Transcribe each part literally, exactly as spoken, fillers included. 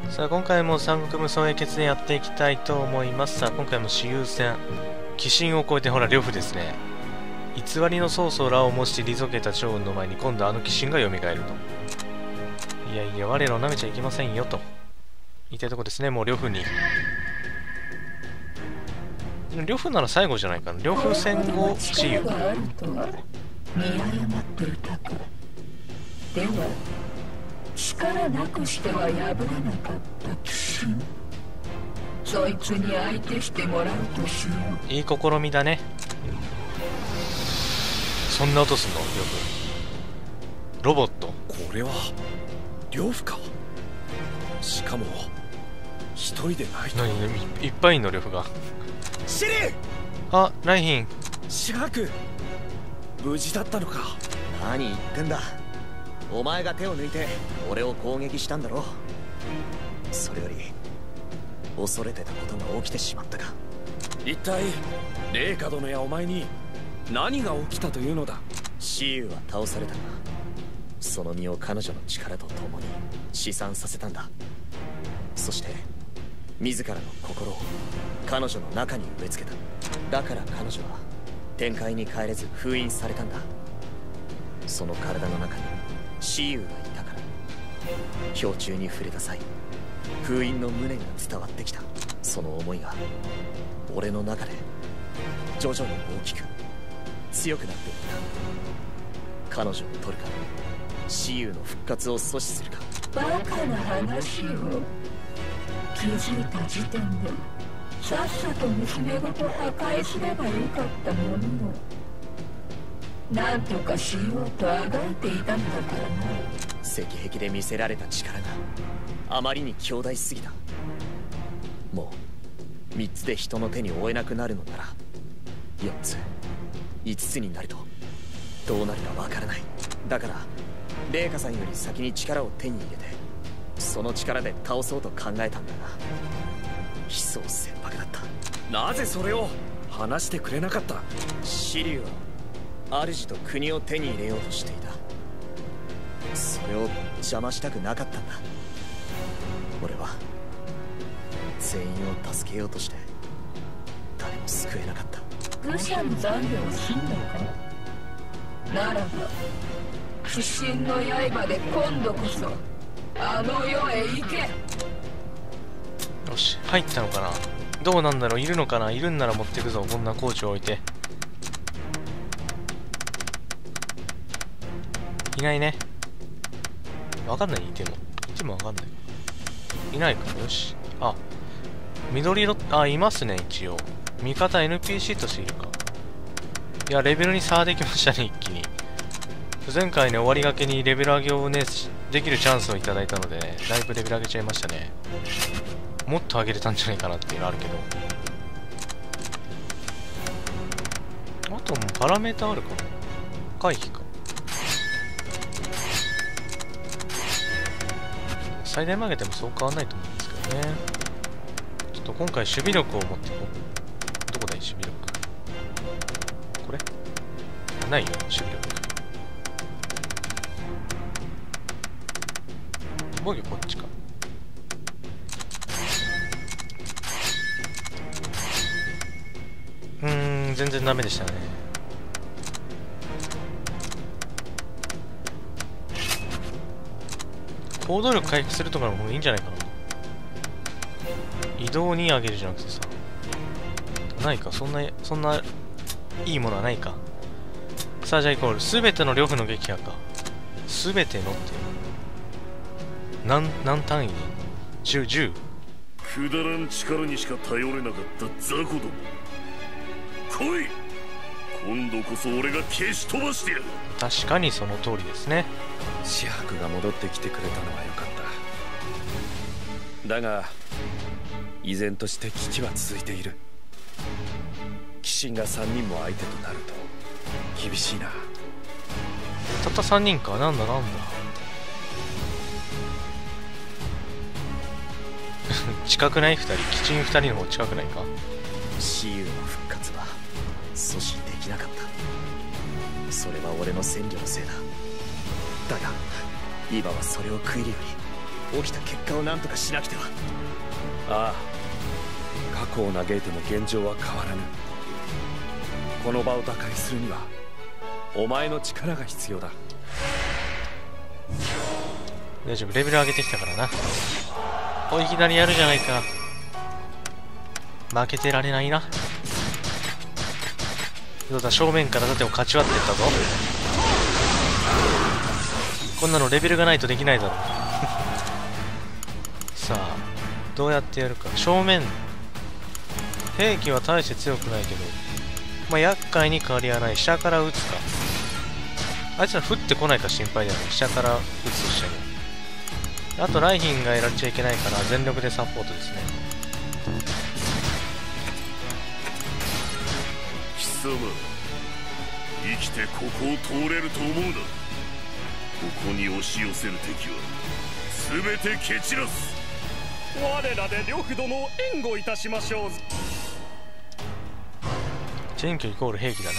さあ今回も三国無双英傑でやっていきたいと思います。さあ今回も私有戦鬼神を超えて、ほら呂布ですね。偽りの曹操らを模して離けた趙雲の前に今度あの鬼神が蘇ると。いやいや我らを舐めちゃいけませんよと言いたいとこですね。もう呂布に呂布なら最後じゃないかな。呂布戦後自由では力なくしては破れなかった鬼神、そいつに相手してもらうとしよう。いい試みだね。そんな音すんの呂布。ロボット。 これは呂布か。しかも一人でないと。 何いっぱいいんの呂布が。 シリあ、ライヒン。 シャーク無事だったのか。 何言ってんだ。お前が手を抜いて俺を攻撃したんだろ。それより恐れてたことが起きてしまったか。 一体麗華殿やお前に何が起きたというのだ。 蚩尤は倒されたが、その身を彼女の力と共に試算させたんだ。そして自らの心を彼女の中に植え付けた。だから彼女は天界に帰れず封印されたんだ。その体の中に蚩尤がいたから、氷柱に触れた際封印の無念が伝わってきた。その思いが俺の中で徐々に大きく強くなっていった。彼女を取るか蚩尤の復活を阻止するか。 バカな話を。気づいた時点でさっさと娘ごと破壊すればよかったものを、なんとかしようとあがいていたんだからな。 石壁で見せられた力があまりに強大すぎた。もうみっつで人の手に負えなくなるのならよっついつつになるとどうなるかわからない。だから麗華さんより先に力を手に入れて、その力で倒そうと考えたんだが、悲壮切迫だった。 なぜそれを話してくれなかった。 蚩尤は主と国を手に入れようとしていた。それを邪魔したくなかったんだ。俺は全員を助けようとして誰も救えなかった。 愚者の残業をすんのか。ならば鬼神の刃で今度こそあの世へ行け。 よし、入ったのかな。どうなんだろう。いるのかな。いるんなら持ってくぞ。こんなコーチを置いて。いないね。わかんない。いてもいてもわかんない。いないか。よし。あ、緑色。あ、いますね。一応味方 エヌピーシー としているか。いや、レベルに差できましたね。一気に。前回ね、終わりがけにレベル上げをねできるチャンスをいただいたのでね、だいぶレベル上げちゃいましたね。もっと上げれたんじゃないかなっていうのあるけど、あともうパラメータあるかな。回避か。最大曲げてもそう変わんないと思うんですけどね。ちょっと今回守備力を持っていこう。どこだい守備力。これないよ守備力。防御こっちか。うーん、全然ダメでしたね。行動力回復するとかの方がいいんじゃないかな。移動に上げるじゃなくてさ。ないか、そんなそんないいものはないか。さあじゃあイコール全ての呂布の撃破か。全てのって何何単位に じゅう、じゅう。 くだらん力にしか頼れなかった雑魚ども、来い。今度こそ俺が消し飛ばしてやる。 確かにその通りですね。 紫伯が戻ってきてくれたのはよかった。だが依然として危機は続いている。鬼神がさんにんも相手となると厳しいな。 たったさんにんか。なんだなんだ近くない？ふたり。鬼神ふたりの方近くないか。 蚩尤の復活は阻止できなかった。それは俺の戦力のせいだ。だが今はそれを食いるより起きた結果を何とかしなくては。 ああ、過去を嘆いても現状は変わらぬ。この場を打開するにはお前の力が必要だ。 大丈夫、レベル上げてきたからな。お、いきなりやるじゃないか。負けてられないな。どうだ、正面から盾を勝ち割ってったぞ。こんなのレベルがないとできないだろう。さあどうやってやるか。正面兵器は大して強くないけど、まあ厄介に変わりはない。下から撃つか。あいつら降ってこないか心配だよね。下から撃つとしても。あとライヒンがやられちゃいけないから全力でサポートですね。 貴様、生きてここを通れると思うな。ここに押し寄せる敵は全て蹴散らす。 我らで呂布殿を援護いたしましょう。 選挙イコール兵器だな。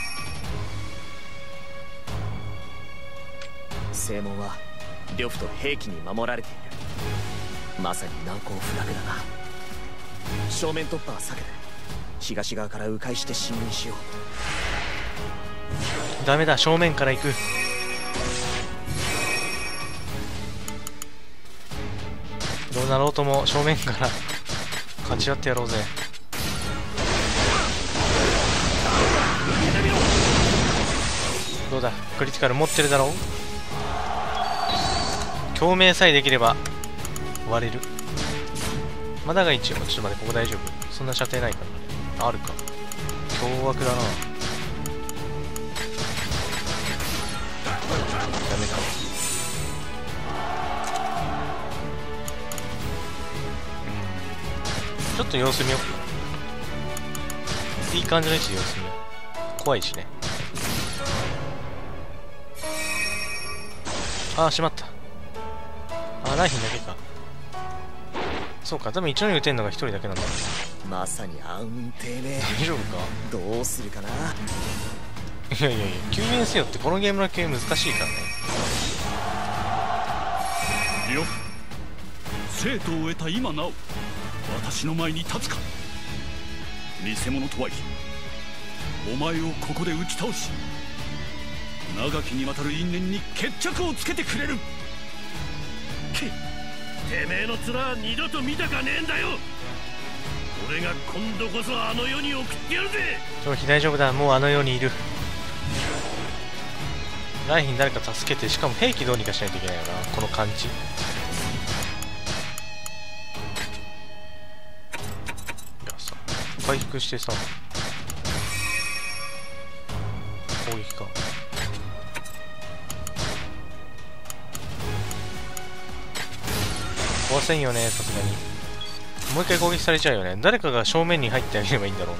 正門は呂布と兵器に守られている。まさに難攻不落だな。正面突破は避けて東側から迂回して進軍しよう。ダメだ、正面から行く。どうなろうとも正面から勝ち合ってやろうぜ。どうだ、クリティカル持ってるだろう。共鳴さえできれば割れる。まだが一応、ちょっと待って、ここ大丈夫。そんな射程ないから。あるか。凶悪だな。ダメだ。ちょっと様子見よう。いい感じの位置で様子見よう。怖いしね。ああ、しまった。あ、ライヒンだけか。そうか、多分一応に撃てんのが一人だけなんだ。 まさに暗雲低迷。 大丈夫か。 どうするかな。 いやいやいや、救援せよってこのゲームの救援難しいからね。 呂布、生徒を得た今なお私の前に立つか。偽物とはいえお前をここで打ち倒し、長きにわたる因縁に決着をつけてくれる。 てめえの面は二度と見たかねえんだよ。俺が今度こそあの世に送ってやるぜ。 長飛大丈夫だ、もうあの世にいる。ライヒン誰か助けて、しかも兵器どうにかしないといけないよな、この感じ。いやさ、回復してさ、攻撃か。壊せんよね、さすがに。もう一回攻撃されちゃうよね。誰かが正面に入ってあげればいいんだろうな。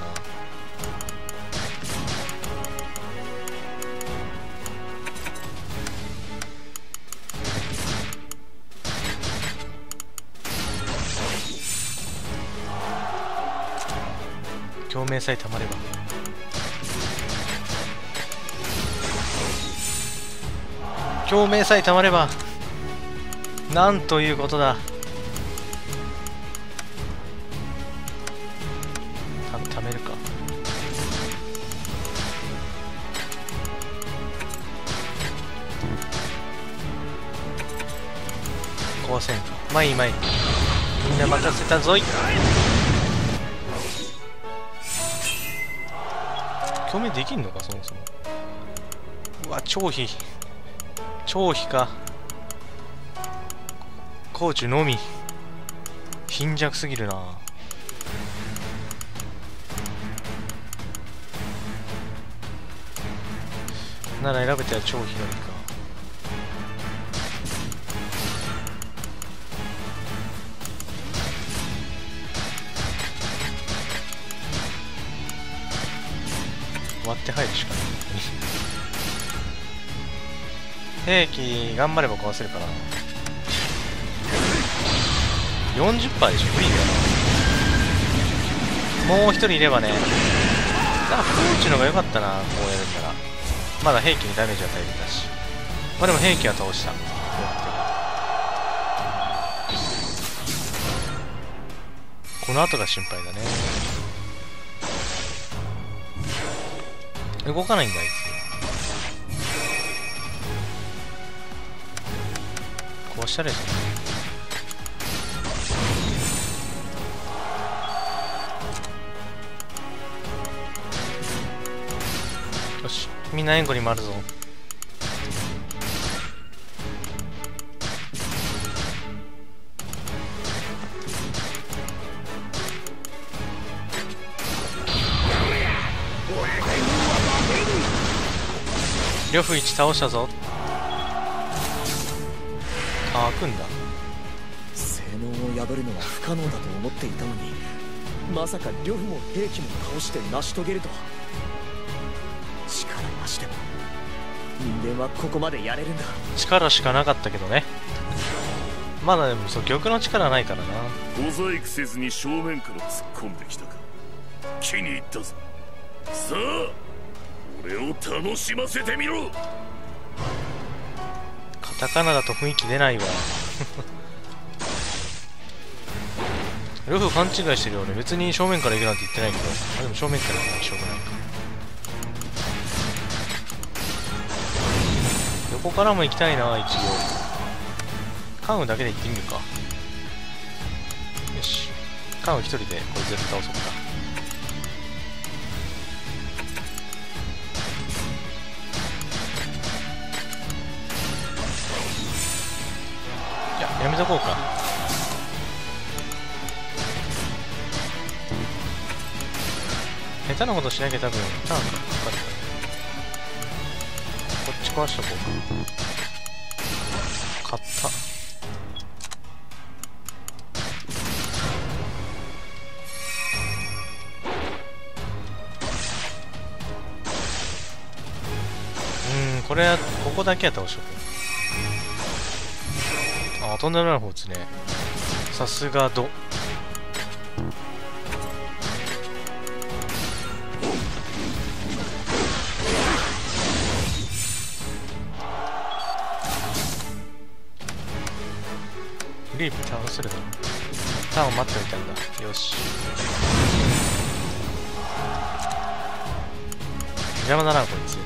共鳴さえたまれば。共鳴さえたまれば、なんということだ。た、ためるか。壊せんか。まあいいまあいい。みんな任せたぞい。共鳴できんのか、そもそも。うわ、超飛。超飛か。コーチのみ貧弱すぎるな。なら選べては超ひどいか。割って入るしかない兵器頑張れば壊せるかな。よんじゅっパーセント でしょ、無理だよな。もう一人いればね。だからコーチの方が良かったな、こうやるんなら。まだ兵器にダメージ与えてたし。まあでも兵器は倒した。 この後が心配だね。動かないんだあいつ。壊したらいいですね。よし、みんな援護に回るぞ。呂布いち倒したぞ。あ、開くんだ。 性能を破るのは不可能だと思っていたのに、まさか呂布も兵器も倒して成し遂げるとは。力なしでも人間はここまでやれるんだ。 力しかなかったけどね。まだでもそう玉の力ないからな。 小細工せずに正面から突っ込んできたか。気に入ったぞ。さあ俺を楽しませてみろ。 カタカナだと雰囲気出ないわ。呂布勘違いしてるよね。別に正面から行くなんて言ってないけど、あでも正面から行くのはしょうがないか。横からも行きたいな。一応関羽だけで行ってみるか。よし、関羽一人でこれ絶対倒そうか。いや、やめとこうか。下手なことしなきゃ多分ターンがかかるから。こっち壊しとこうか。買った。うん、これはここだけは倒しとこう。あ、とんでもない方打つね。さすがド。フリープ倒せるだろ。ターンを待っておいたんだ。よし。邪魔だなこいつ。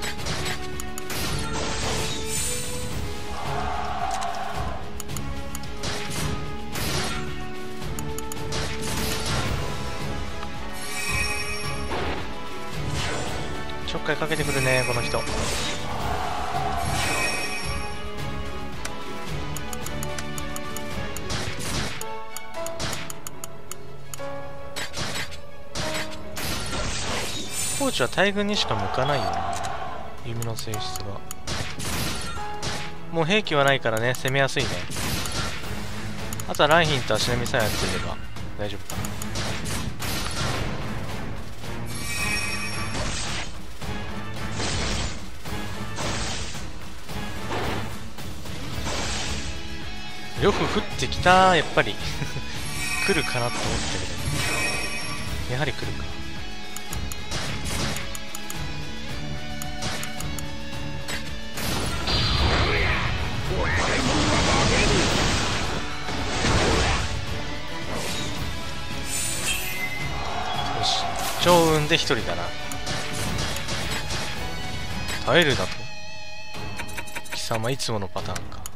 ちょっかいかけてくるねこの人。コーチは大軍にしか向かないよね、弓の性質が。もう兵器はないからね、攻めやすいね。あとはライヒンと足並みさえやっていれば大丈夫かな。呂布降ってきた。やっぱり来るかなと思ったけど、やはり来るか。よし、趙雲で一人だな。耐えるだと。貴様いつものパターンか。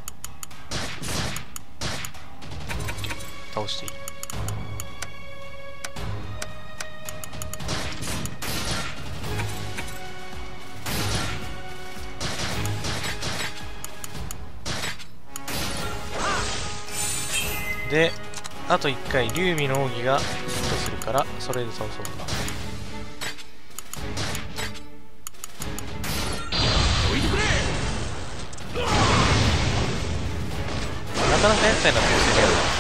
倒していい。で、あといっかい劉備の奥義がヒットするから、それで倒そうか。なかなか厄介な構成だよな。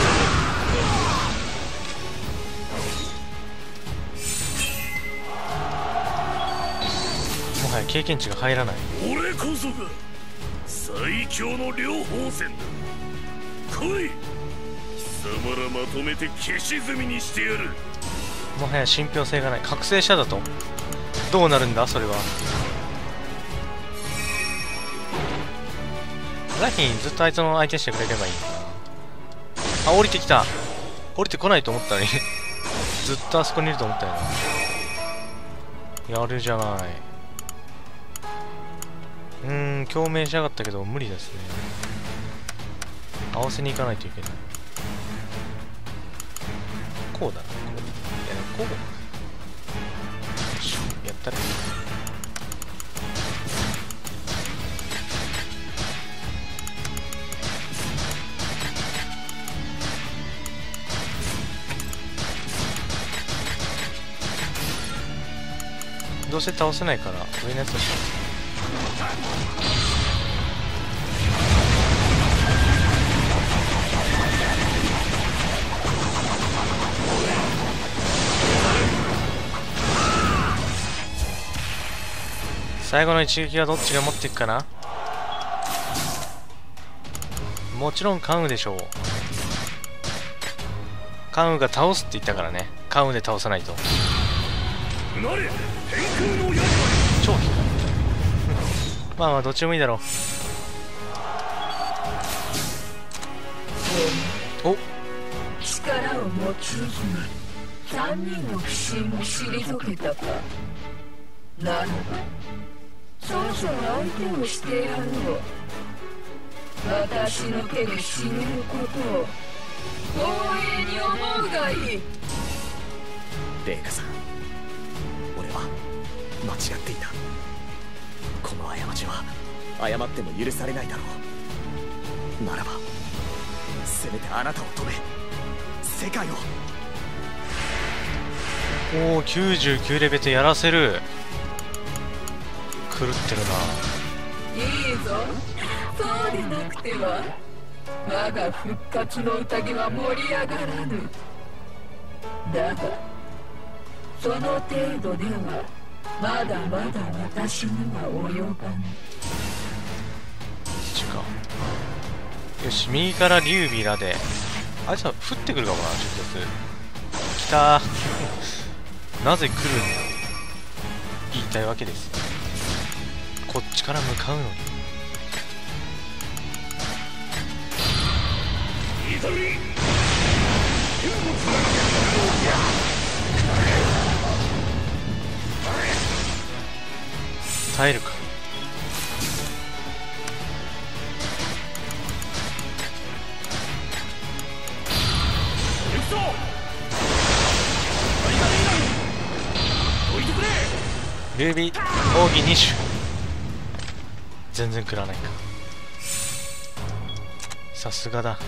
もはや経験値が入らない。 俺こそが最強の両方戦だ。来い、貴様らまとめて消し済みにしてやる。 もはや信憑性がない。覚醒者だとどうなるんだそれは。ラヒンずっとあいつの相手してくれればいいな。あ、降りてきた。 降りてこないと思ったのにずっとあそこにいると思ったよな。やるじゃない。うーん、共鳴しやがったけど無理ですね。合わせに行かないといけない。こうだな、こう。いや、こう。よし、やったらいい。どうせ倒せないから上のやつをします。最後の一撃はどっちが持っていくかな。もちろんカンウでしょう。カンウが倒すって言ったからね。カンウで倒さないと超効くまあまあどっちでもいいだろう。お、 力を持ちずに三人の不信を退けたか。ならばそろそろ相手をしてやろう。私の手で死ねることを光栄に思うがいい。 レイカさん、俺は間違っていた。この過ちは謝っても許されないだろう。ならばせめてあなたを止め世界を。 おお、きゅうじゅうきゅうレベルでやらせる。狂ってるいいぞ。そうでなくては我が復活の宴は盛り上がらぬ。だがその程度ではまだまだ私には及ばぬ。 違う。よし、右からリュウビラであいつは降ってくるかもな。直接来たーなぜ来るんだ言いたいわけです。こっちから向かうのに耐えるか。ルービー奥義に種全然食らないか。さすがだ。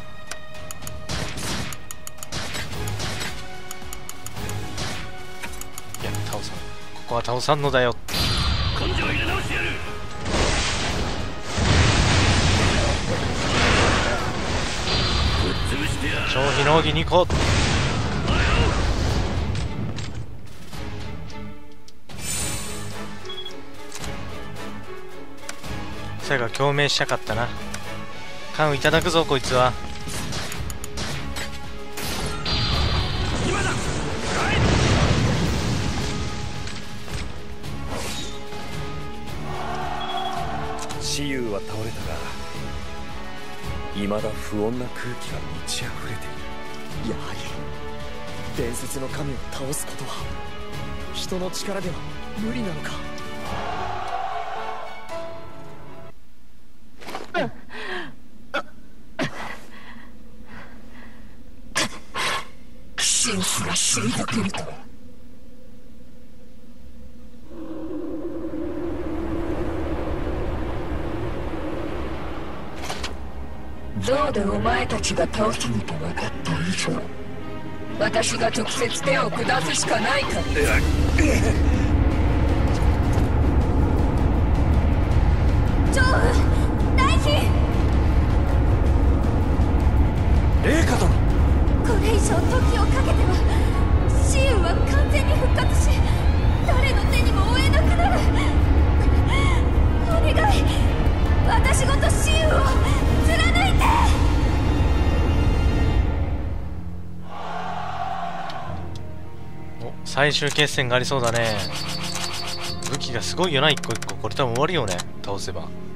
いや倒さん、ここは倒さんのだよ。 根性入れ直してやる。ぶっ潰してやる。 消費の奥義に個。最後は共鳴したかったな。缶をいただくぞこいつは。 雌雄は倒れたが未だ不穏な空気が満ち溢れている。 やはり伝説の神を倒すことは人の力では無理なのか。 シンスが退けるとは。どうでお前たちが倒すのと分かった以上私が直接手を下すしかないか。ジョー大妃レイカ殿、 これ以上時をかけては雌雄は完全に復活し誰の手にも負えなくなる。お願い私ごと雌雄を貫いて。 お、最終決戦がありそうだね。武器がすごいよな一個一個。これ多分終わるよね倒せば。